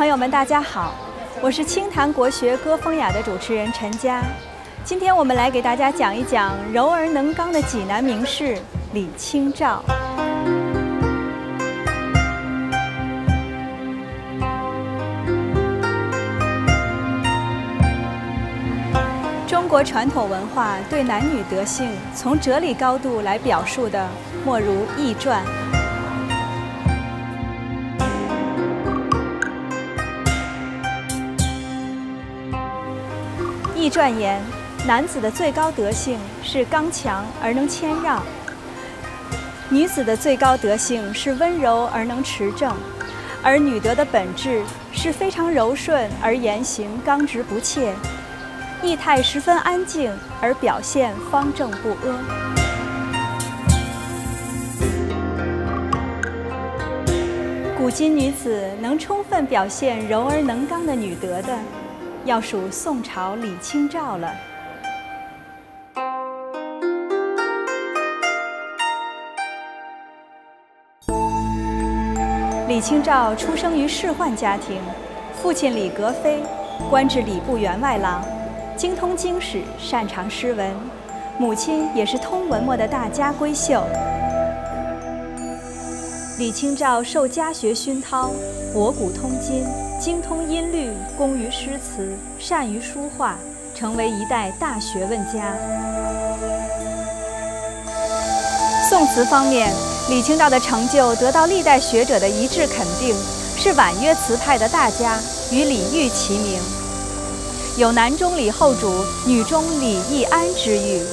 朋友们，大家好，我是清谈国学歌风雅的主持人陈佳。今天我们来给大家讲一讲柔而能刚的济南名士李清照。中国传统文化对男女德性从哲理高度来表述的，莫如《易传》。《易传》言，男子的最高德性是刚强而能谦让，女子的最高德性是温柔而能持正，而女德的本质是非常柔顺而言行刚直不怯，意态十分安静而表现方正不阿。古今女子能充分表现柔而能刚的女德的，要数宋朝李清照了。李清照出生于仕宦家庭，父亲李格非官至礼部员外郎，精通经史，擅长诗文；母亲也是通文墨的大家闺秀。李清照受家学熏陶，博古通今，精通音律，工于诗词，善于书画，成为一代大学问家。宋词方面，李清照的成就得到历代学者的一致肯定，是婉约词派的大家，与李煜齐名，有男中李后主，女中李易安之誉。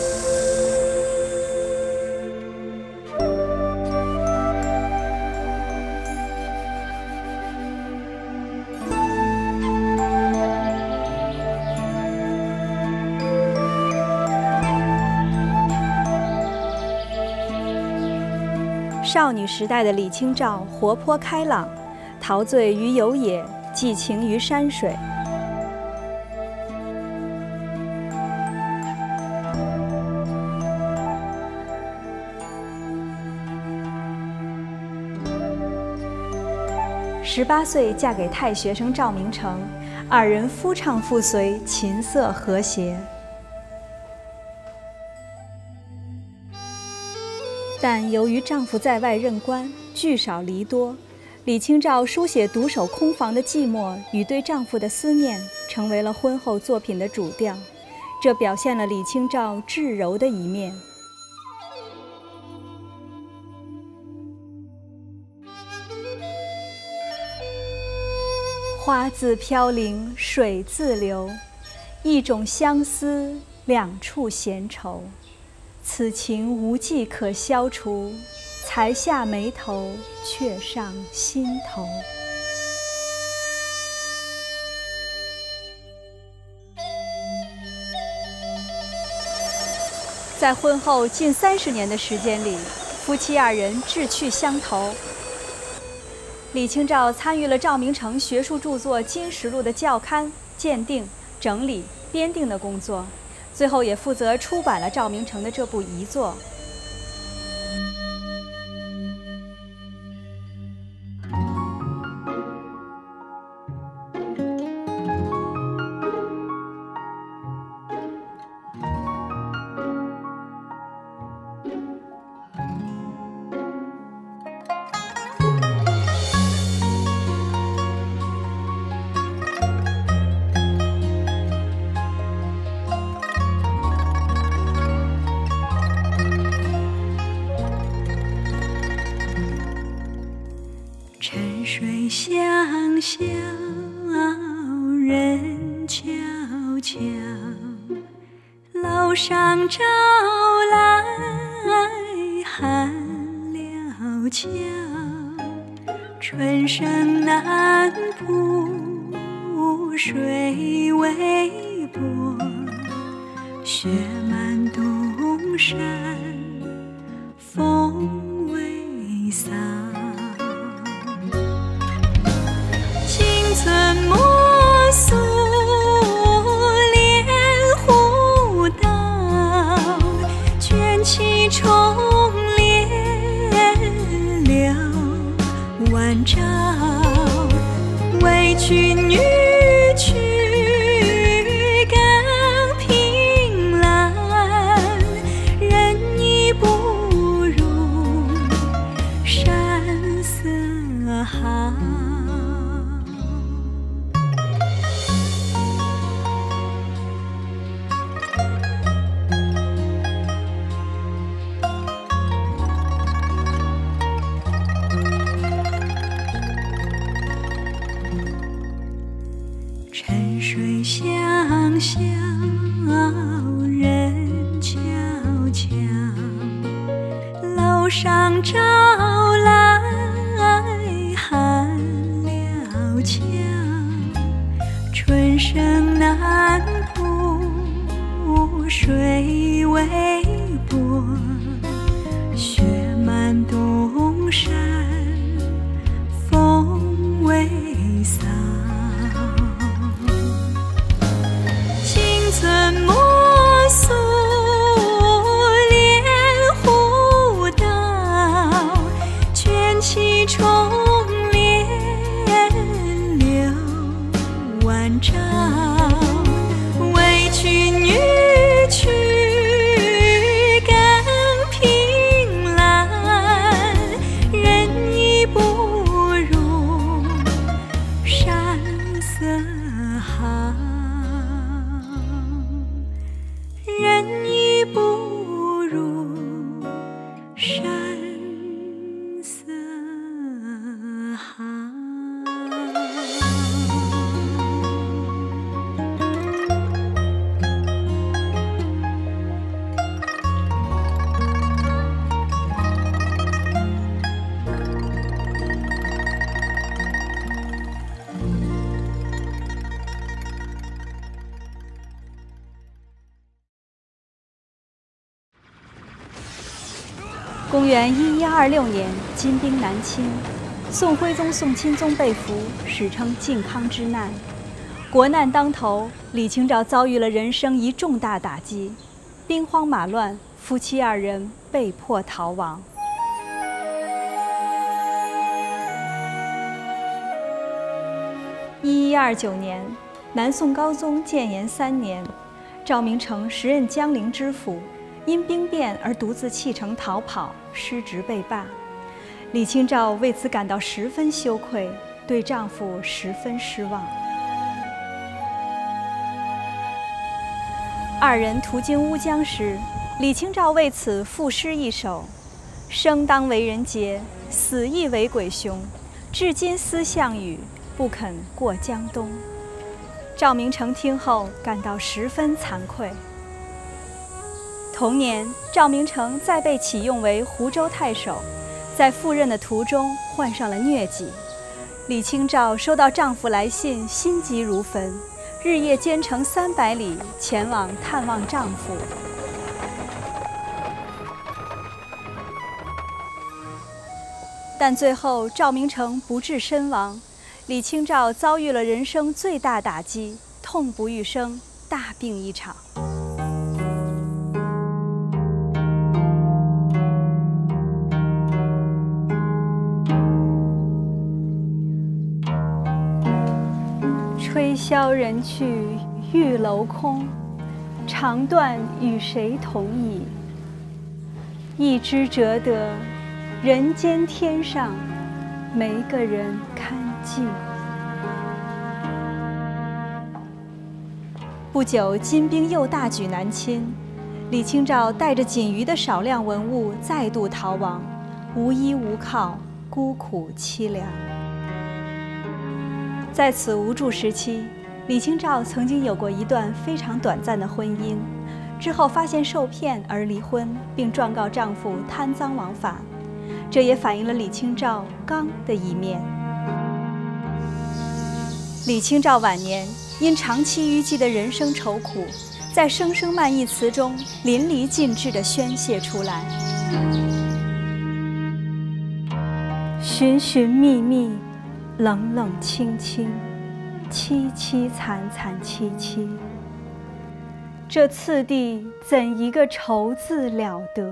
少女时代的李清照活泼开朗，陶醉于游野，寄情于山水。18岁嫁给太学生赵明诚，二人夫唱妇随，琴瑟和谐。但由于丈夫在外任官，聚少离多，李清照书写独守空房的寂寞与对丈夫的思念，成为了婚后作品的主调。这表现了李清照至柔的一面。花自飘零水自流，一种相思两处闲愁。此情无计可消除，才下眉头，却上心头。在婚后近30年的时间里，夫妻二人志趣相投。李清照参与了赵明诚学术著作《金石录》的校勘、鉴定、整理、编订的工作。最后也负责出版了赵明诚的这部遗作。 沉水香消人悄悄，楼上照来寒了桥。春声南浦水微波，雪满东山风微扫。寸莫诉莲湖道，卷起重帘柳晚照，为去女去更凭栏，人已不如山色好。沉水相消，人悄悄，楼上照来寒了桥。春生南浦，水微波，雪满东山，风微扫。寸莫诉莲湖道，卷起重帘柳晚照。为去女去更凭栏，人已不如山色好。人已不如山色好。 公元1126年，金兵南侵，宋徽宗、宋钦宗被俘，史称靖康之难。国难当头，李清照遭遇了人生一重大打击，兵荒马乱，夫妻二人被迫逃亡。1129年，南宋高宗建炎3年，赵明诚时任江陵知府。因兵变而独自弃城逃跑，失职被罢。李清照为此感到十分羞愧，对丈夫十分失望。二人途经乌江时，李清照为此赋诗一首：“生当为人杰，死亦为鬼雄。至今思项羽，不肯过江东。”赵明诚听后感到十分惭愧。同年，赵明诚再被启用为湖州太守，在赴任的途中患上了疟疾。李清照收到丈夫来信，心急如焚，日夜兼程300里前往探望丈夫。但最后赵明诚不治身亡，李清照遭遇了人生最大打击，痛不欲生，大病一场。吹箫人去玉楼空，长断与谁同倚？一枝折得人间天上，没个人堪记。不久，金兵又大举南侵，李清照带着仅余的少量文物再度逃亡，无依无靠，孤苦凄凉。在此无助时期，李清照曾经有过一段非常短暂的婚姻，之后发现受骗而离婚，并状告丈夫贪赃枉法，这也反映了李清照刚的一面。李清照晚年因长期淤积的人生愁苦，在《声声慢》一词中淋漓尽致地宣泄出来。寻寻觅觅，冷冷清清，凄凄惨惨戚戚。这次第怎一个愁字了得！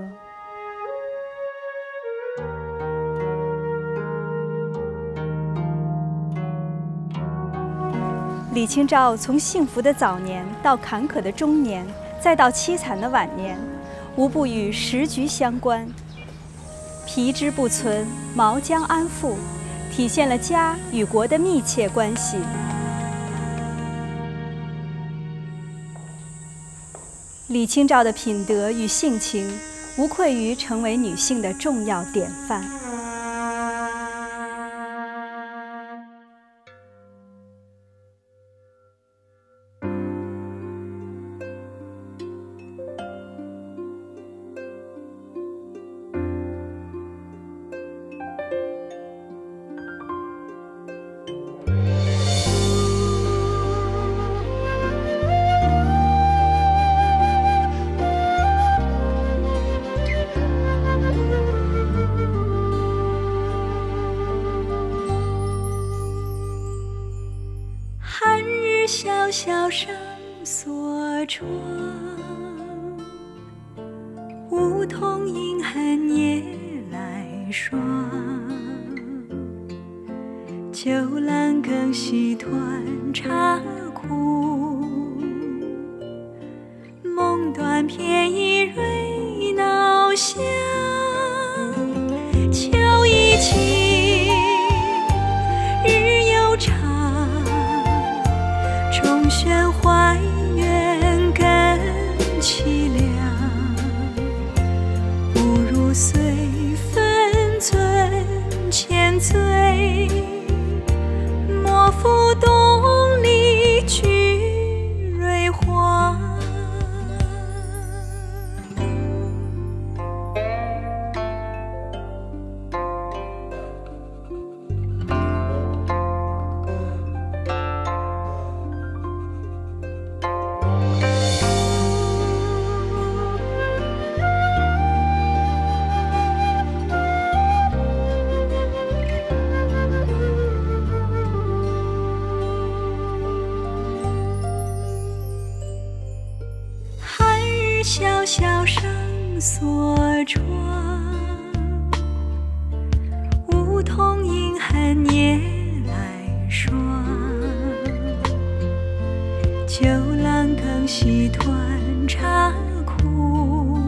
李清照从幸福的早年到坎坷的中年，再到凄惨的晚年，无不与时局相关。皮之不存，毛将安复，体现了家与国的密切关系。李清照的品德与性情，无愧于成为女性的重要典范。 萧萧上锁窗，梧桐阴寒夜来霜。酒阑更细断茶苦，梦断片倚蕊nau香。秋已晴，日又长，重轩怀远更凄凉，不如随分寸千醉，莫负东篱菊蕊花。萧萧上锁窗，梧桐阴寒夜来霜。酒阑更细断茶苦，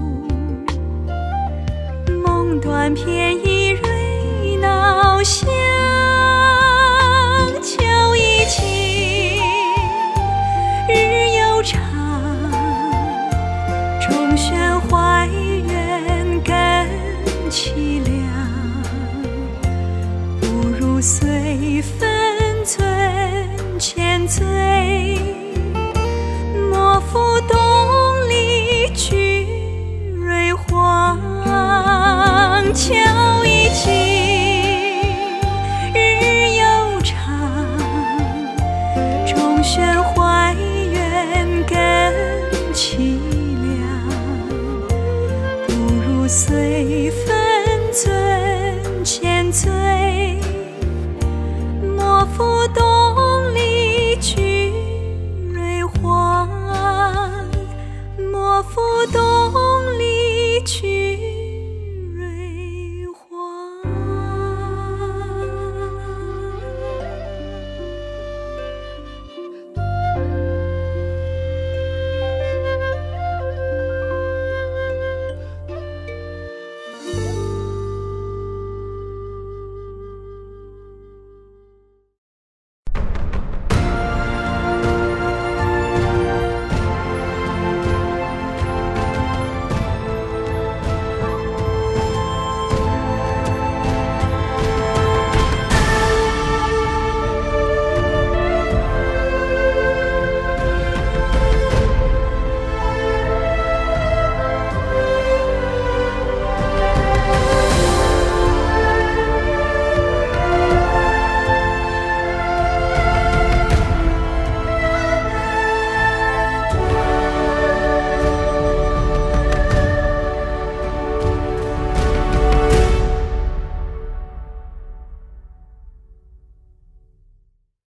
梦断片倚蕊nau香。秋已晴，日又长，重轩怀远更凄凉，不如随分寸千醉，莫负东篱菊蕊黄。秋已晴，日又长，重轩怀